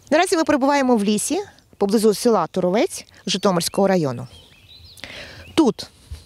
Наразі ми перебуваємо в лісі поблизу села Туровець Житомирського району. Тут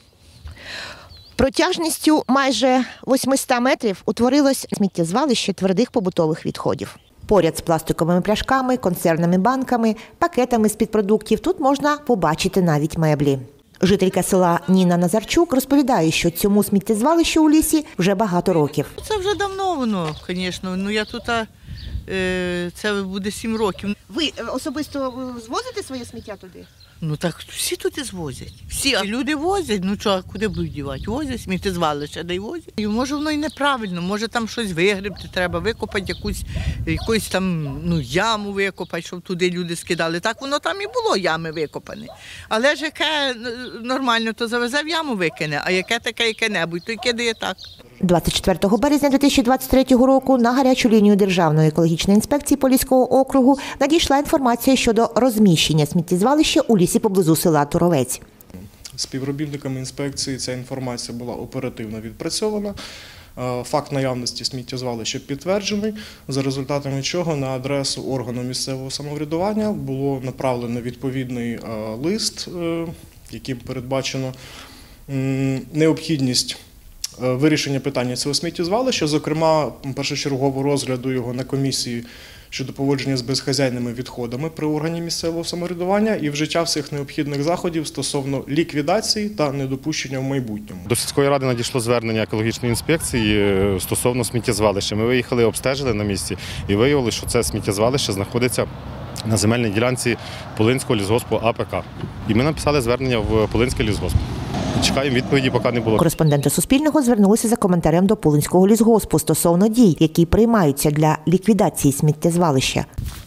протяжністю майже 800 метрів утворилось сміттєзвалище твердих побутових відходів. Поряд з пластиковими пляшками, консервними банками, пакетами з-під продуктів тут можна побачити навіть меблі. Жителька села Ніна Назарчук розповідає, що цьому сміттєзвалищу у лісі вже багато років. Це вже давно воно, звісно. Ну я тут, це буде 7 років. Ви особисто звозите своє сміття туди? Ну так всі тут і звозять. Всі люди возять, ну що, куди будуть дівати? Возять, сміттєзвалище, де й возять. І може воно і неправильно, може там щось вигребти, треба викопати якусь там яму викопати, щоб туди люди скидали. Так воно там і було, ями викопані. Але ж яке нормально, то завезе в яму викине, а яке таке яке-небудь, то й кидає так. 24 березня 2023 року на гарячу лінію Державної екологічної інспекції Поліського округу надійшла інформація щодо розміщення сміттєзвалища у лісі поблизу села Туровець. Співробітниками інспекції ця інформація була оперативно відпрацьована. Факт наявності сміттєзвалища підтверджений, за результатами чого на адресу органу місцевого самоврядування було направлено відповідний лист, яким передбачено необхідність вирішення питання цього сміттєзвалища, зокрема, першочергового розгляду його на комісії щодо поводження з безхазяйними відходами при органі місцевого самоврядування і вжиття всіх необхідних заходів стосовно ліквідації та недопущення в майбутньому. До сільської ради надійшло звернення екологічної інспекції стосовно сміттєзвалища. Ми виїхали, обстежили на місці і виявили, що це сміттєзвалище знаходиться на земельній ділянці Полинського лісгоспу АПК. І ми написали звернення в Полинський лісгосп. Чекаємо відповіді, поки не було. Кореспонденти Суспільного звернулися за коментарем до Полинського лісгоспу стосовно дій, які приймаються для ліквідації сміттєзвалища.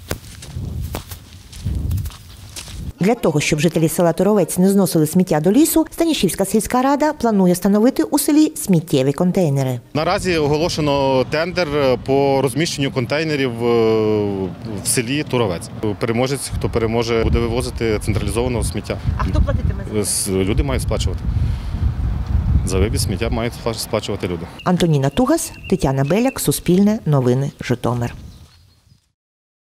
Для того, щоб жителі села Туровець не зносили сміття до лісу, Станішівська сільська рада планує встановити у селі сміттєві контейнери. Наразі оголошено тендер по розміщенню контейнерів в селі Туровець. Переможець, хто переможе, буде вивозити централізованого сміття. А хто платитиме за це? Люди мають сплачувати. За вивіз сміття мають сплачувати люди. Антоніна Тугас, Тетяна Беляк, Суспільне, Новини, Житомир.